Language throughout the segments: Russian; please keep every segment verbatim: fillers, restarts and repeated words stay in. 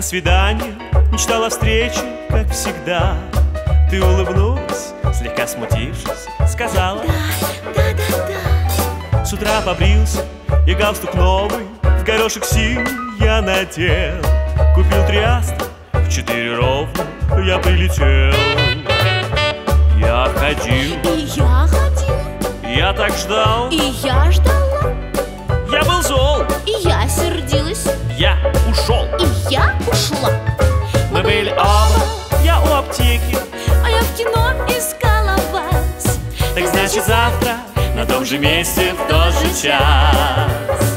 свидание, мечтала встречи, как всегда. Ты улыбнулась, слегка смутившись, сказала: Да, да, да, да. С утра побрился и галстук новый в горошек синий я надел. Купил три астра, в четыре ровно я прилетел. Я ходил, И я ходила, я так ждал, и я ждала, я был зол, и я сердилась, я ушел. и я ушла. Мы были оба, я у аптеки, а я в кино искала вас. так значит завтра на том же месте в тот же час.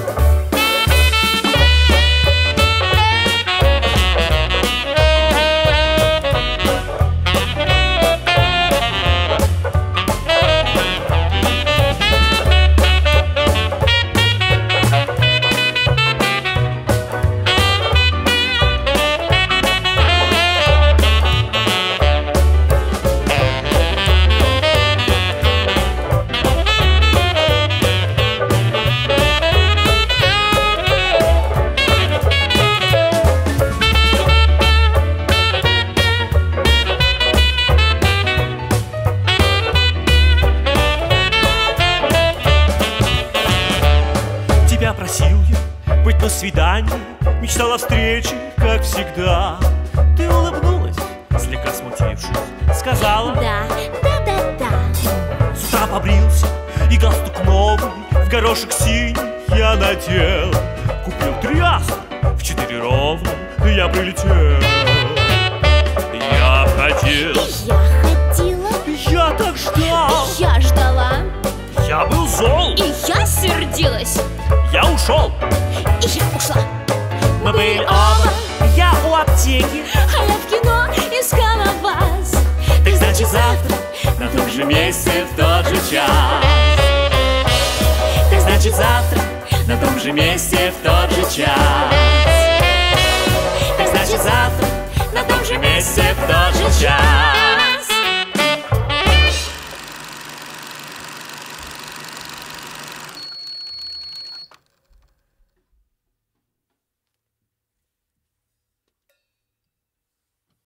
Тебя просил я быть на свидании, мечтала о встрече, как всегда. Ты улыбнулась, слегка смутившись, сказала: Да, да, да, да. С утра побрился и галстук новый в горошек синий я надел. Купил три астра, в четыре ровно я прилетел. Я ходил, И я ходила, я так ждал, и я ждала, я был зол, и я сердилась, я ушел. и я ушла. Мы были оба, я у аптеки, а я в кино искала вас. так значит завтра на том же месте в тот же час. Так значит завтра на том же месте в тот же час. Так значит завтра на том же месте в тот же час.